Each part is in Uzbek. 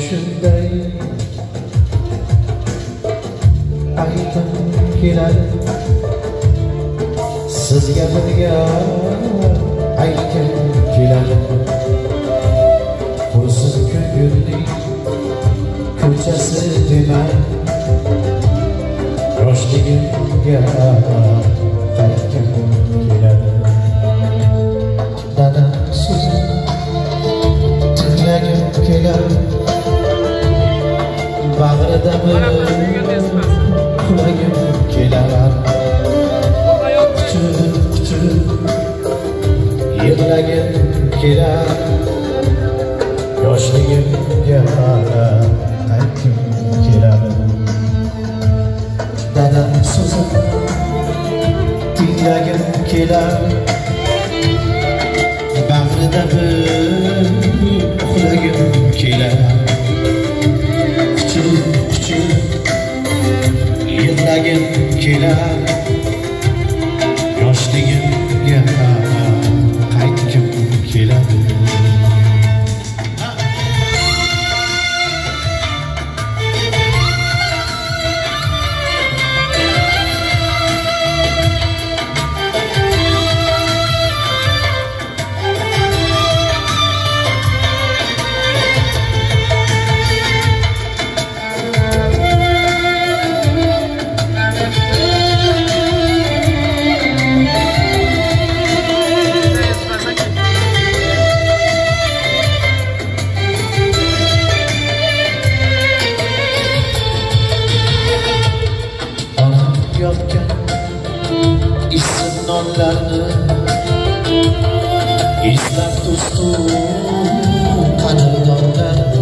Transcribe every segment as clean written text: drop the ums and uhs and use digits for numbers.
shunday aytib keladi sizga birga aytib keladi pulsiz ko'ngilning ko'chasi demak yoshligimga qaytib keladi dadam so'zi tinglagim keladi bag'rida uxlagim kelar quchib yig'lagim kelar yoshligimga qaytgim keladi dadam so'zi tinglagim kelar bag'rida uxlagim kelar quchib yig'lagim kelar yoshligimga qaytgim keladi issiq nonlarni eslab do'stum qadrdonlarni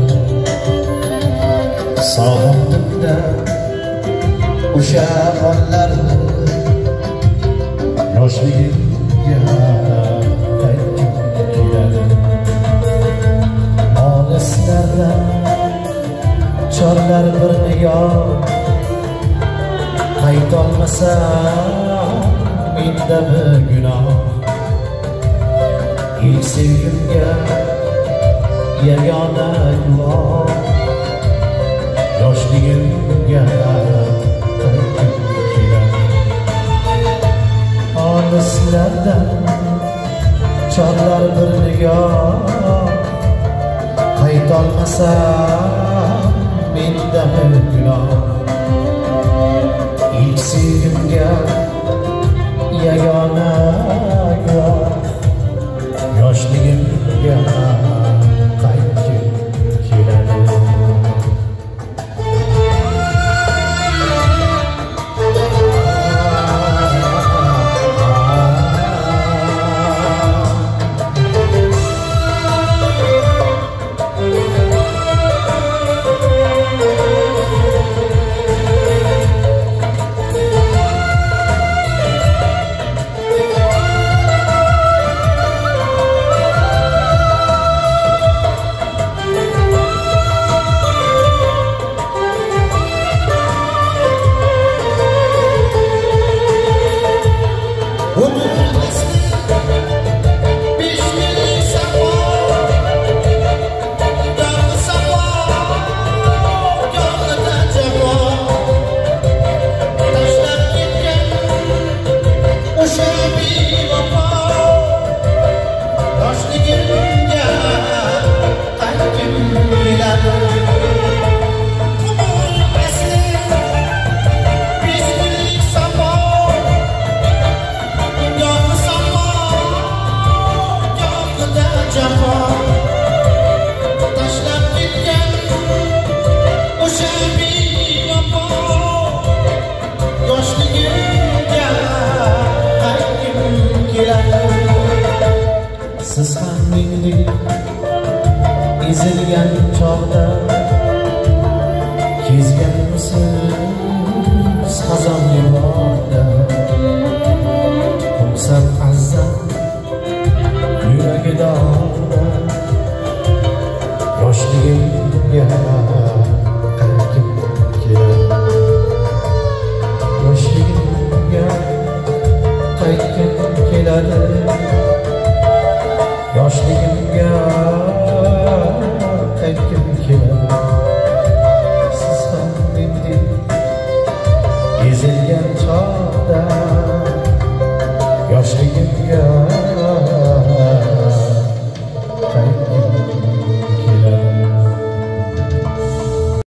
sog'indim-da o'sha onlarni yoshligimga qaytgim keladi olislardan chorlar bir nigoh qaytolmasam mendami gunoh ilk sevgimga yagona guvoh yoshligimga qaytgim keladi olislardan chorlar bir nigoh qaytolmasam mendami gunoh ilk sevgimga yagona guvoh yoshligimga qaytgim keladi siz ham mendek ezilgan chog'da kezganmisiz xazon yurmoqda qo'msab azzam yuragida yoshligimga qaytgim keladi yoshligimga qaytgim keladi yoshligimga qaytgim